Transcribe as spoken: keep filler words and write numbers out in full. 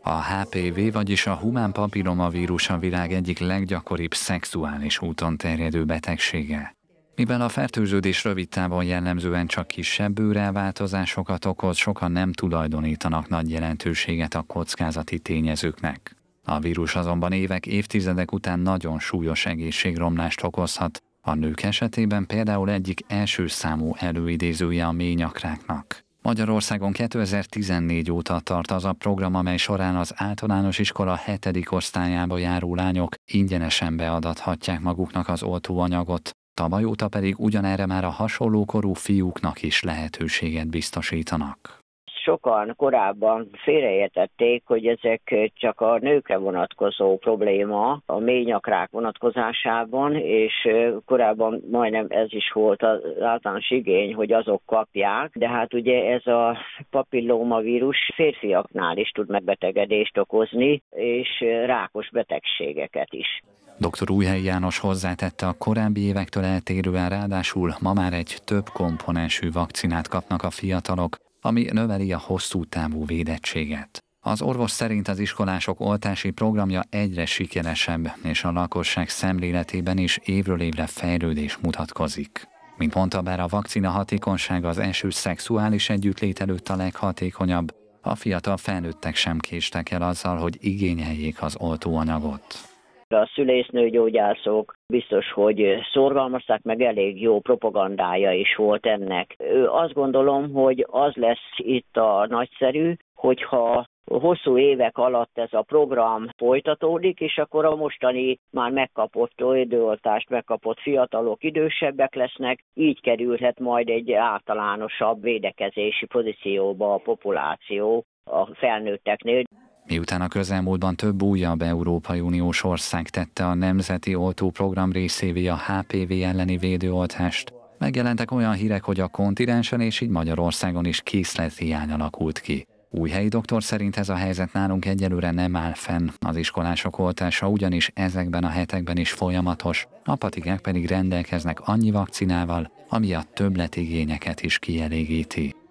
A há pé vé, vagyis a humán papillomavírus a világ egyik leggyakoribb szexuális úton terjedő betegsége. Mivel a fertőződés rövid távon jellemzően csak kisebb bőrelváltozásokat okoz, sokan nem tulajdonítanak nagy jelentőséget a kockázati tényezőknek. A vírus azonban évek, évtizedek után nagyon súlyos egészségromlást okozhat, a nők esetében például egyik első számú előidézője a méhnyakráknak. Magyarországon kétezer-tizennégy óta tart az a program, amely során az általános iskola hetedik osztályába járó lányok ingyenesen beadathatják maguknak az oltóanyagot, tavaly óta pedig ugyanerre már a hasonló korú fiúknak is lehetőséget biztosítanak. Sokan korábban félreértették, hogy ezek csak a nőkre vonatkozó probléma a méhnyakrák vonatkozásában, és korábban majdnem ez is volt az általános igény, hogy azok kapják, de hát ugye ez a papillomavírus férfiaknál is tud megbetegedést okozni, és rákos betegségeket is. doktor Újhelyi János hozzátette, a korábbi évektől eltérően ráadásul ma már egy több komponensű vakcinát kapnak a fiatalok, ami növeli a hosszú távú védettséget. Az orvos szerint az iskolások oltási programja egyre sikeresebb, és a lakosság szemléletében is évről évre fejlődés mutatkozik. Mint mondta, bár a vakcina hatékonysága az első szexuális együttlét előtt a leghatékonyabb, a fiatal felnőttek sem késtek el azzal, hogy igényeljék az oltóanyagot. A szülésznőgyógyászok biztos, hogy szorgalmazták, meg elég jó propagandája is volt ennek. Azt gondolom, hogy az lesz itt a nagyszerű, hogyha hosszú évek alatt ez a program folytatódik, és akkor a mostani már megkapott védőoltást megkapott fiatalok idősebbek lesznek, így kerülhet majd egy általánosabb védekezési pozícióba a populáció a felnőtteknél. Miután a közelmúltban több újabb Európai Uniós ország tette a nemzeti oltóprogram részévé a há pé vé elleni védőoltást, megjelentek olyan hírek, hogy a kontinensen és így Magyarországon is készlethiány alakult ki. Újhelyi doktor szerint ez a helyzet nálunk egyelőre nem áll fenn, az iskolások oltása ugyanis ezekben a hetekben is folyamatos, a patikák pedig rendelkeznek annyi vakcinával, ami a többletigényeket is kielégíti.